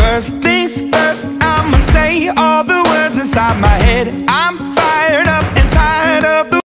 First things first, I'ma say all the words inside my head. I'm